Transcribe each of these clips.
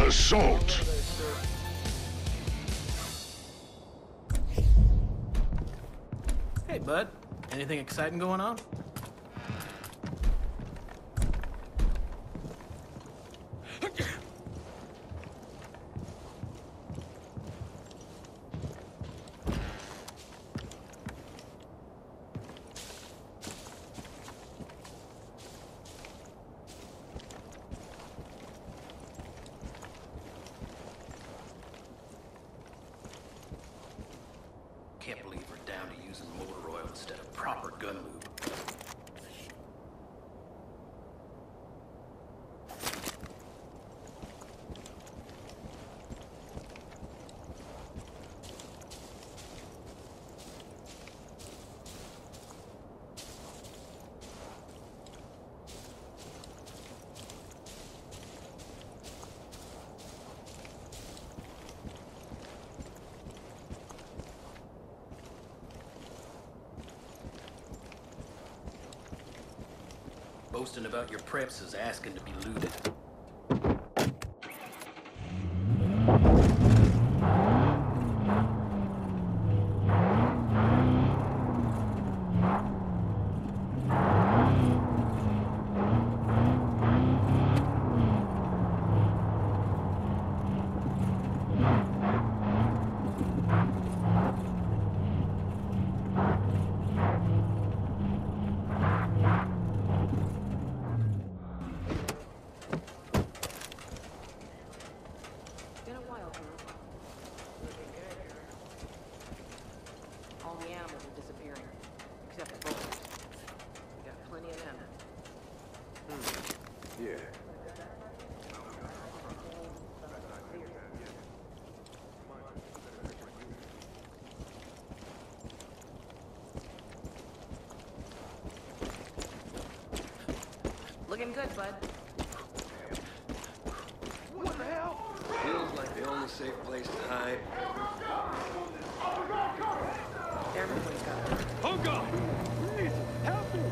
assault. Hey, bud. Anything exciting going on? Can't believe we're down to using motor oil instead of proper gun lube. Boasting about your preps is asking to be looted. All the animals are disappearing, except the vultures. We got plenty of them. Yeah. Looking good, bud. What the hell? Feels like the only safe place to hide. Everybody's got it. Oh God! Please, help me!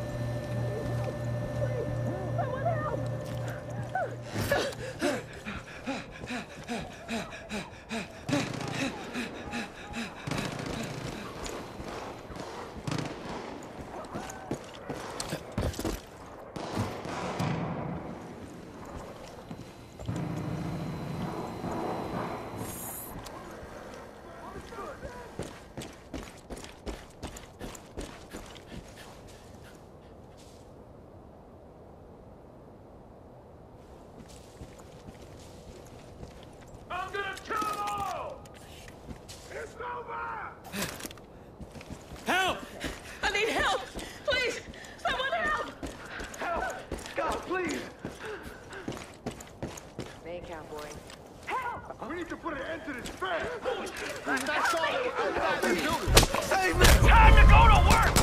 I'm gonna kill them all! It's over! Help! I need help! Please! Someone help! Help! God, please! Hey, cowboy. We need to put an end to this fast! That's all! Save me! Time to go to work!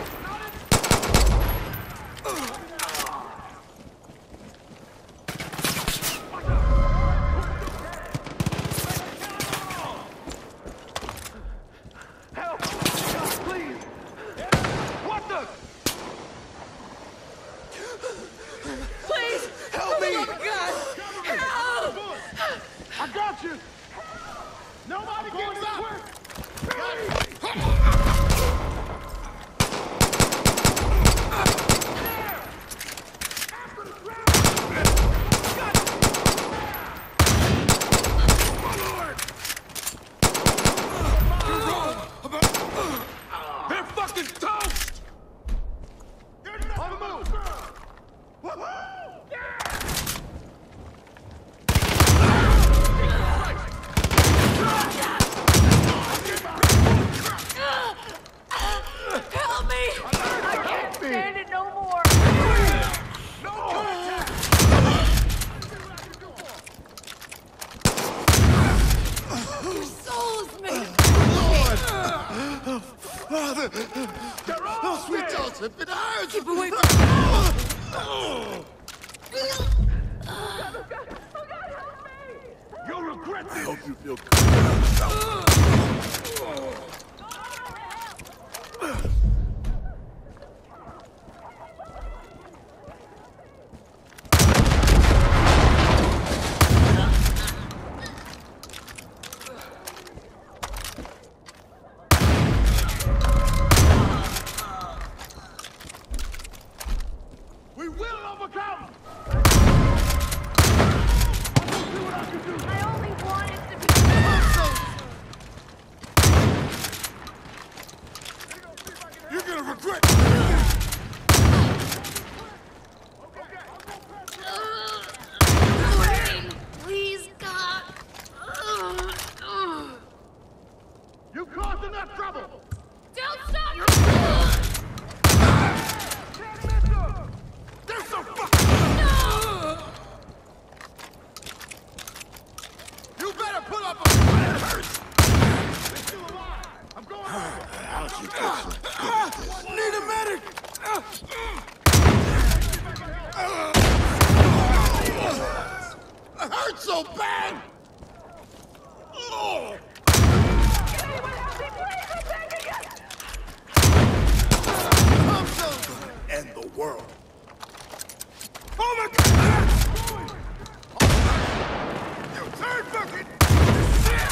Help! God, please! What the? Please! Help me! Oh, God! Help! I got you! Nobody get inside! They're fucking toast! On the move! Woohoo! Help me! I can't stand it no more! Your soul's me! Father! Oh, sweet Joseph, it hurts! Keep away from You'll regret this! I hope you feel You're gonna regret. Please, God. You caused enough trouble. Don't stop! There's some fucking. You better pull up a fight. It hurts. We're still alive. I'm going over. How'd you get so good? Need a medic. It hurts so bad. Oh. I'm so gonna end the world. Oh my God! You turn fucking shit!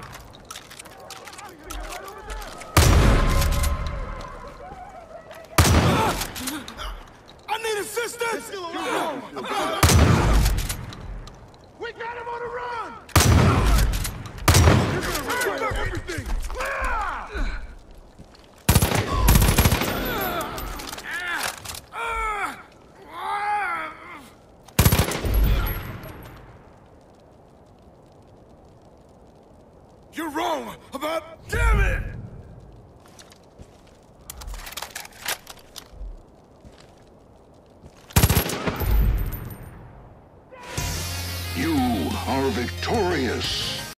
I need assistance! We got him on the run! You're gonna regret everything! You're wrong about... Damn it! You are victorious.